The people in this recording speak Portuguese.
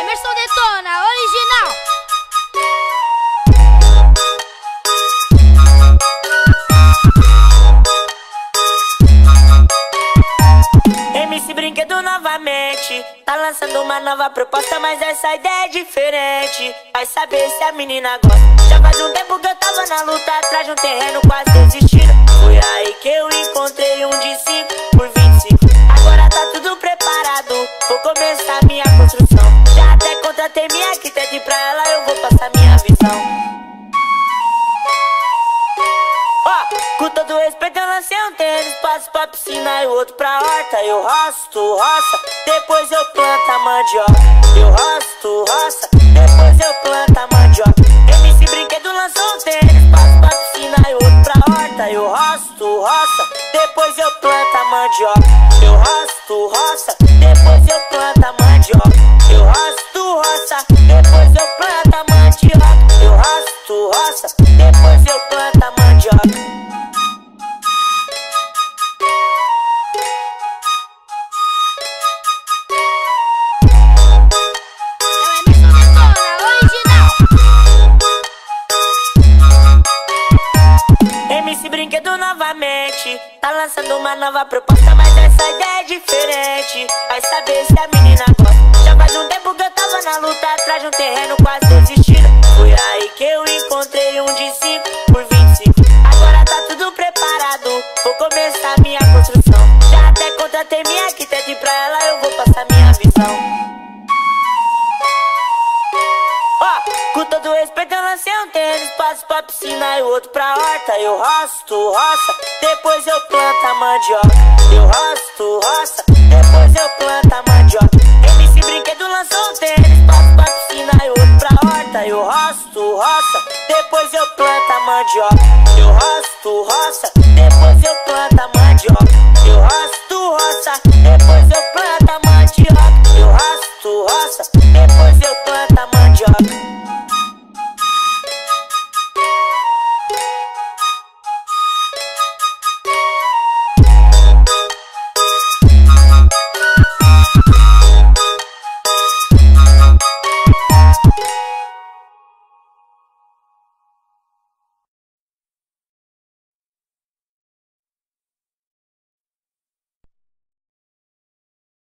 Emerson Detona, original. MC Brinquedo novamente, tá lançando uma nova proposta, mas essa ideia é diferente. Vai saber se a menina gosta. Já faz um tempo que eu tava na luta, atrás de um terreno quase desistindo. Foi aí que eu encontrei um de 5 por 25. Agora tá tudo preparado, vou começar minha construção. Já até contratei minha arquiteta e pra ela eu vou passar minha visão. Com todo respeito eu lancei um tênis, passo pra piscina e o outro pra horta. Eu roço, roça, depois eu planto a mandioca. Eu roço, roça, depois eu planto a mandioca. MC Brinquedo lançou um tênis, passo pra piscina e o outro pra horta. Eu roço, roça, depois eu planto a mandioca. Eu roço, roça, depois eu planto a mandioca. Eu roço, roça, depois eu planto a mandioca. Eu roço, roça, depois eu planto a mandioca. MC Brinquedo novamente, tá lançando uma nova proposta, mas essa ideia é diferente. Vai saber se a menina gosta. Já faz um tempo que eu tava na luta, atrás de um terreno quase desistindo. Foi aí que eu encontrei um de 5 por 25. Agora tá tudo preparado, vou começar minha construção. Já até contratei minha arquiteta e pra ela eu vou passar minha visão. Com todo respeito eu lancei um tênis, passo pra piscina e o outro pra horta. Eu roço, roça, depois eu planto a mandioca. Eu roço, roça, depois eu planto a mandioca. MC Brinquedo lançou um tênis, passo pra piscina e o outro pra horta. Eu roço, roça, depois eu planto a mandioca. Eu roço, roça, depois eu planto a mandioca.